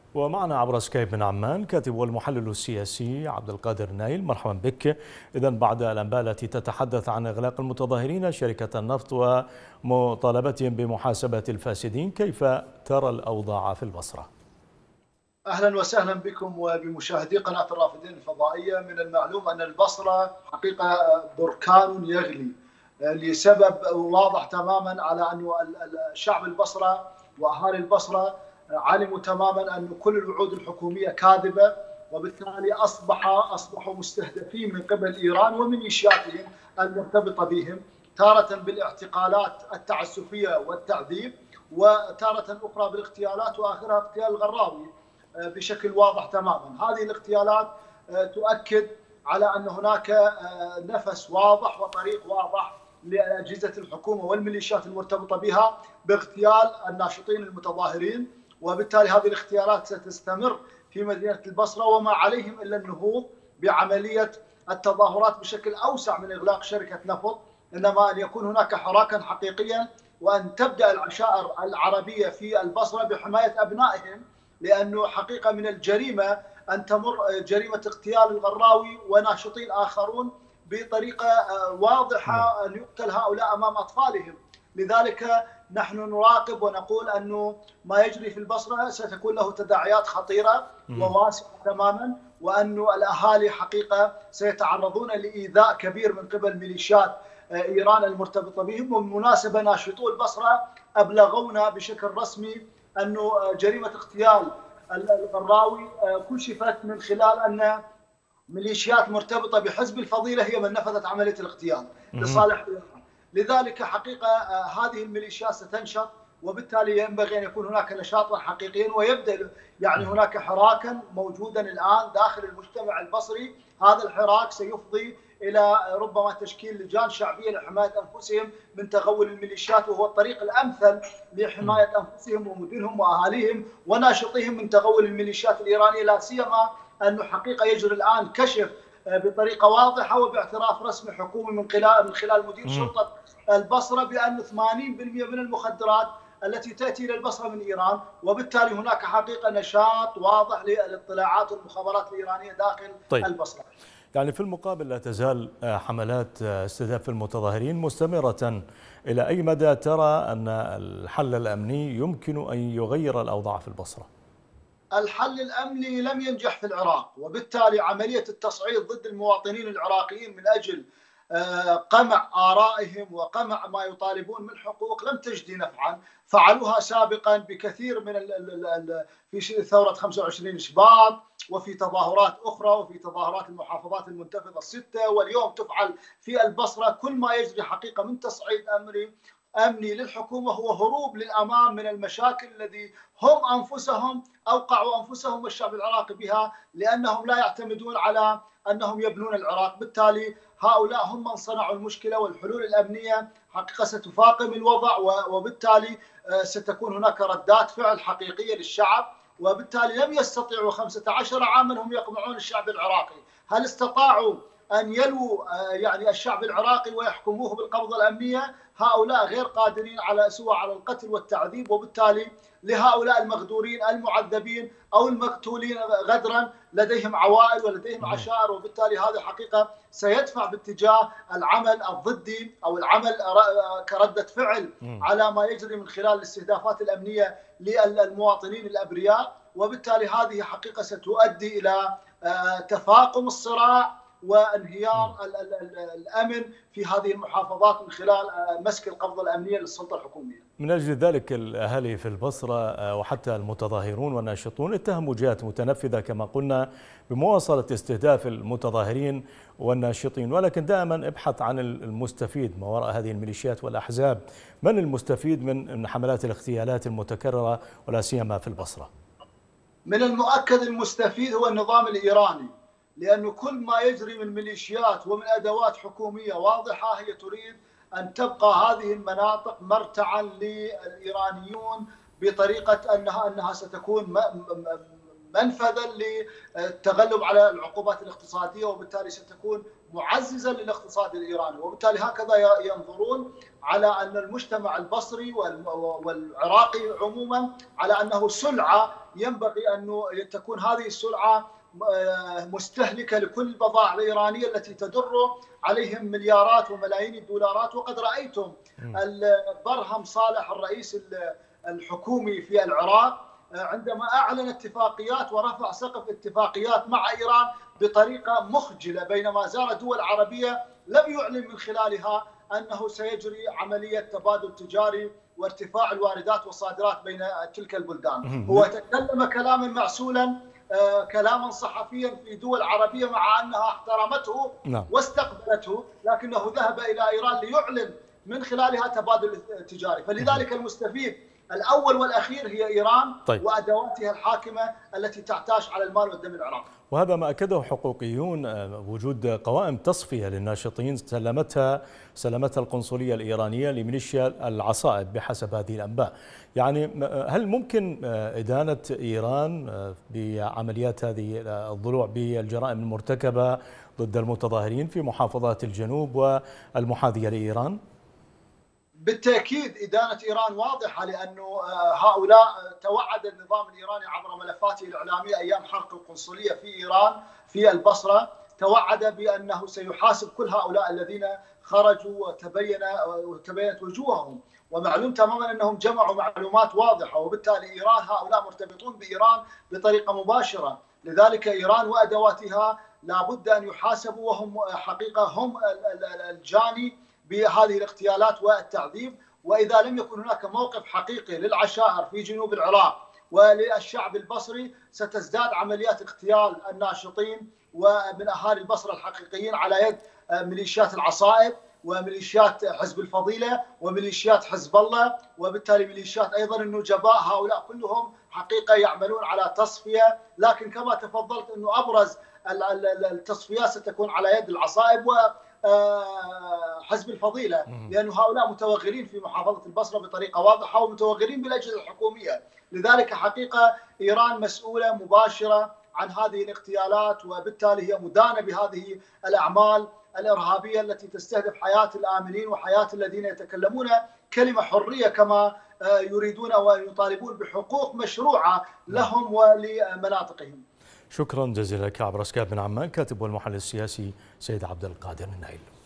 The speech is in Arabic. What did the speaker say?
ومعنا عبر سكايب من عمان كاتب والمحلل السياسي عبد القادر نايل. مرحبا بك. إذا بعد الأنباء التي تتحدث عن إغلاق المتظاهرين شركة النفط ومطالبتهم بمحاسبة الفاسدين، كيف ترى الأوضاع في البصرة؟ أهلا وسهلا بكم وبمشاهدي قناة الرافدين الفضائية. من المعلوم أن البصرة حقيقة بركان يغلي لسبب واضح تماما، على أن الشعب البصرة وأهالي البصرة علموا تماما أن كل الوعود الحكومية كاذبة، وبالتالي أصبحوا مستهدفين من قبل إيران وميليشياتهم المرتبطة بهم، تارة بالاعتقالات التعسفية والتعذيب، وتارة أخرى بالاغتيالات، وآخرها اغتيال الغراوي بشكل واضح تماما. هذه الاغتيالات تؤكد على أن هناك نفس واضح وطريق واضح لأجهزة الحكومة والميليشيات المرتبطة بها باغتيال الناشطين المتظاهرين، وبالتالي هذه الاغتيالات ستستمر في مدينة البصرة، وما عليهم إلا النهوض بعملية التظاهرات بشكل أوسع من إغلاق شركة نفط، إنما أن يكون هناك حراكا حقيقيا، وأن تبدأ العشائر العربية في البصرة بحماية أبنائهم، لأنه حقيقة من الجريمة أن تمر جريمة اغتيال الغراوي وناشطين آخرون بطريقة واضحة، أن يقتل هؤلاء أمام أطفالهم. لذلك نحن نراقب ونقول أنه ما يجري في البصرة ستكون له تداعيات خطيرة وواسعة تماما، وأن الأهالي حقيقة سيتعرضون لإيذاء كبير من قبل ميليشيات إيران المرتبطة بهم. وبالمناسبة ناشطو البصرة أبلغونا بشكل رسمي أنه جريمة اغتيال الغراوي كشفت من خلال أن ميليشيات مرتبطة بحزب الفضيلة هي من نفذت عملية الاغتيال لصالح إيران. لذلك حقيقة هذه الميليشيات ستنشط، وبالتالي ينبغي أن يكون هناك نشاطا حقيقيا، ويبدأ هناك حراكا موجودا الآن داخل المجتمع البصري. هذا الحراك سيفضي إلى ربما تشكيل لجان شعبية لحماية أنفسهم من تغول الميليشيات، وهو الطريق الأمثل لحماية أنفسهم ومدنهم وأهاليهم وناشطيهم من تغول الميليشيات الإيرانية، لا سيما أنه حقيقة يجري الآن كشف بطريقة واضحة وباعتراف رسمي حكومي من خلال مدير شرطة البصرة بأن 80% من المخدرات التي تأتي إلى البصرة من إيران، وبالتالي هناك حقيقة نشاط واضح للاطلاعات والمخابرات الإيرانية داخل البصرة. يعني في المقابل لا تزال حملات استهداف المتظاهرين مستمرة. إلى أي مدى ترى أن الحل الأمني يمكن أن يغير الأوضاع في البصرة؟ الحل الأمني لم ينجح في العراق، وبالتالي عملية التصعيد ضد المواطنين العراقيين من أجل قمع آرائهم وقمع ما يطالبون من حقوق لم تجدي نفعا. فعلوها سابقا بكثير من في ثورة 25 شباط، وفي تظاهرات أخرى، وفي تظاهرات المحافظات المنتفضة الستة، واليوم تفعل في البصرة. كل ما يجري حقيقة من تصعيد أمني للحكومة هو هروب للأمام من المشاكل الذي هم أنفسهم أوقعوا أنفسهم والشعب العراقي بها، لأنهم لا يعتمدون على أنهم يبنون العراق. بالتالي هؤلاء هم من صنعوا المشكلة، والحلول الأمنية حقيقة ستفاقم الوضع، وبالتالي ستكون هناك ردات فعل حقيقية للشعب. وبالتالي لم يستطيعوا 15 عاما هم يقمعون الشعب العراقي. هل استطاعوا أن يلووا الشعب العراقي ويحكموه بالقبضة الأمنية؟ هؤلاء غير قادرين سوى على القتل والتعذيب، وبالتالي لهؤلاء المغدورين المعذبين أو المقتولين غدرا لديهم عوائل ولديهم عشائر، وبالتالي هذا حقيقة سيدفع باتجاه العمل الضدي أو العمل كردة فعل على ما يجري من خلال الاستهدافات الأمنية للمواطنين الأبرياء. وبالتالي هذه حقيقة ستؤدي إلى تفاقم الصراع وانهيار الأمن في هذه المحافظات من خلال مسك القبضة الأمنية للسلطة الحكومية. من أجل ذلك الأهالي في البصرة وحتى المتظاهرون والناشطون اتهموا جهات متنفذة كما قلنا بمواصلة استهداف المتظاهرين والناشطين، ولكن دائما ابحث عن المستفيد ما وراء هذه الميليشيات والأحزاب. من المستفيد من حملات الاغتيالات المتكررة ولا سيما في البصرة؟ من المؤكد المستفيد هو النظام الإيراني، لأنه كل ما يجري من ميليشيات ومن أدوات حكومية واضحة هي تريد أن تبقى هذه المناطق مرتعا للإيرانيون بطريقة أنها ستكون منفذا للتغلب على العقوبات الاقتصادية، وبالتالي ستكون معززا للاقتصاد الإيراني. وبالتالي هكذا ينظرون على أن المجتمع البصري والعراقي عموما على أنه سلعة ينبغي أن تكون هذه السلعة مستهلكة لكل البضائع الإيرانية التي تدر عليهم مليارات وملايين الدولارات. وقد رأيتم برهم صالح الرئيس الحكومي في العراق عندما أعلن اتفاقيات ورفع سقف اتفاقيات مع إيران بطريقة مخجلة، بينما زار دول عربية لم يعلن من خلالها أنه سيجري عملية تبادل تجاري وارتفاع الواردات والصادرات بين تلك البلدان. هو تكلم كلاما معسولا، كلاما صحفيا في دول عربية مع أنها احترمته واستقبلته، لكنه ذهب إلى إيران ليعلن من خلالها تبادل تجاري. فلذلك المستفيد الأول والأخير هي إيران وأدواتها الحاكمة التي تعتاش على المال والدم العراقي. وهذا ما أكده حقوقيون، وجود قوائم تصفية للناشطين سلمتها القنصلية الإيرانية لميليشيا العصائب بحسب هذه الأنباء. يعني هل ممكن إدانة إيران بعمليات هذه الضلوع بالجرائم المرتكبة ضد المتظاهرين في محافظات الجنوب والمحاذية لإيران؟ بالتأكيد إدانة إيران واضحة، لأنه هؤلاء توعد النظام الإيراني عبر ملفاته الإعلامية أيام حرق القنصلية في إيران في البصرة، توعد بأنه سيحاسب كل هؤلاء الذين خرجوا وتبينت وجوههم، ومعلوم تماما أنهم جمعوا معلومات واضحة، وبالتالي إيران هؤلاء مرتبطون بإيران بطريقة مباشرة. لذلك إيران وأدواتها لابد أن يحاسبوا، وهم حقيقة هم الجاني بهذه الاغتيالات والتعذيب. وإذا لم يكن هناك موقف حقيقي للعشائر في جنوب العراق وللشعب البصري ستزداد عمليات اغتيال الناشطين ومن أهالي البصرة الحقيقيين على يد ميليشيات العصائب وميليشيات حزب الفضيلة وميليشيات حزب الله، وبالتالي ميليشيات أيضا النجباء. هؤلاء كلهم حقيقة يعملون على تصفية، لكن كما تفضلت أنه أبرز التصفيات ستكون على يد العصائب وحزب الفضيلة، لأن هؤلاء متوغلين في محافظة البصرة بطريقة واضحة ومتوغلين بالأجهزة الحكومية. لذلك حقيقة إيران مسؤولة مباشرة عن هذه الاغتيالات، وبالتالي هي مدانة بهذه الأعمال الإرهابية التي تستهدف حياة الآمنين وحياة الذين يتكلمون كلمة حرية كما يريدون ويطالبون بحقوق مشروعة لهم ولمناطقهم. شكرا جزيلا لك عبر سكايب من عمان كاتب والمحلل السياسي سيد عبد القادر النايل.